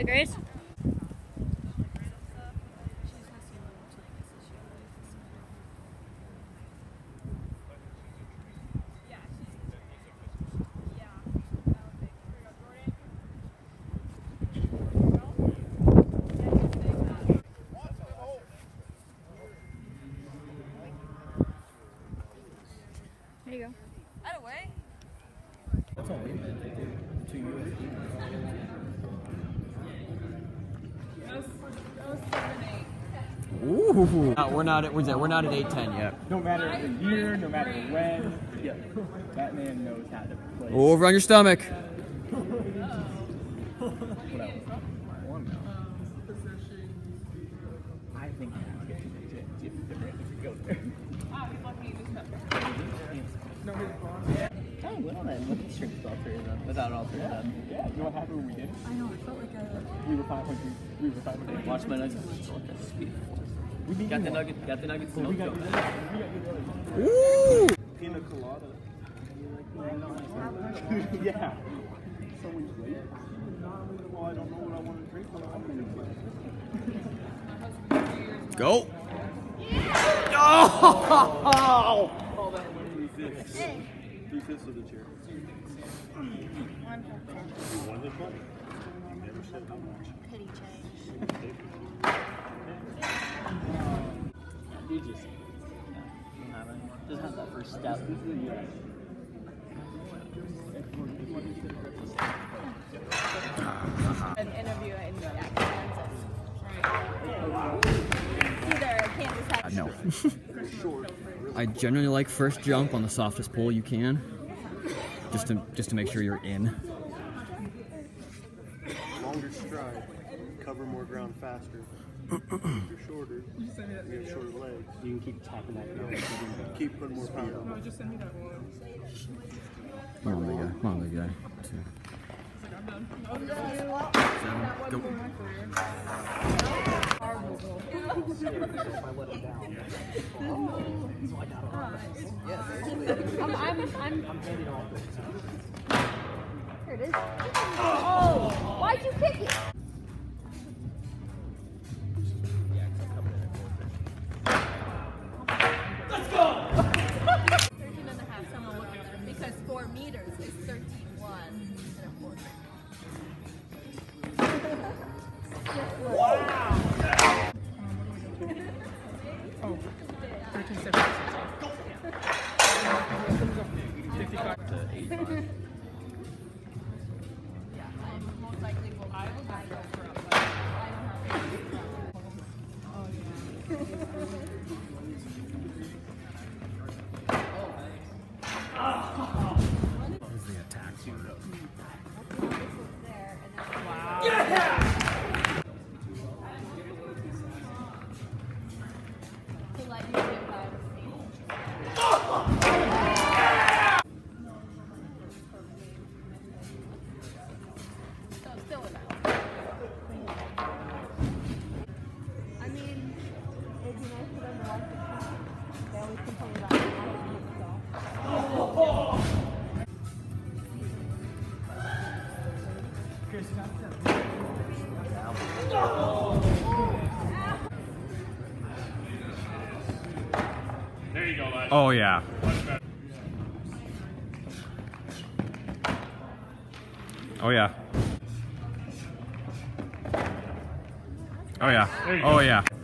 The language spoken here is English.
Grace? There you go. Out of way. That's all we meant. 2 USD. Ooh. We're not at 8:10 yet. No matter the year, no matter when, yeah, that man knows how to play. Over on your stomach. I think he's getting legit. If the Brandon go there. No, oh, look at that. Look at the strength all three of them. Without all three of them. Yeah, you know what happened when we did it? I know, it felt like We were 500. Watch my nuggets. Speed. Got the nuggets. Got the nuggets. We got Ooh! Pina colada. Yeah. Someone's late. Well, I don't know what I want to drink, but I'm going to drink. Go! Oh! Oh, that went 3/5. 3/5 of the chair. You won this one? You never said how much. Petty change. You just don't have any. Just have that first step. an interview in Kansas. Either Kansas has No. I generally like first jump on the softest pole you can, just to make sure you're in. Longer stride, cover more ground faster. If you're shorter, you have shorter legs. You can keep tapping that down. Keep putting more power on. Come on, big guy. Come on, big guy. 2. 7. Go. I'm Here it is. Oh! Why'd you pick it? Let's go! 13 and a half, someone look at that. Because 4 meters is 13.1 and a quarter. Wow! Oh, 13.7. To 8. Yeah, I most likely will. I will go for a What is the attack zone? Wow. Yeah! There you go, lad. Oh yeah. Oh yeah. Oh yeah. Oh yeah.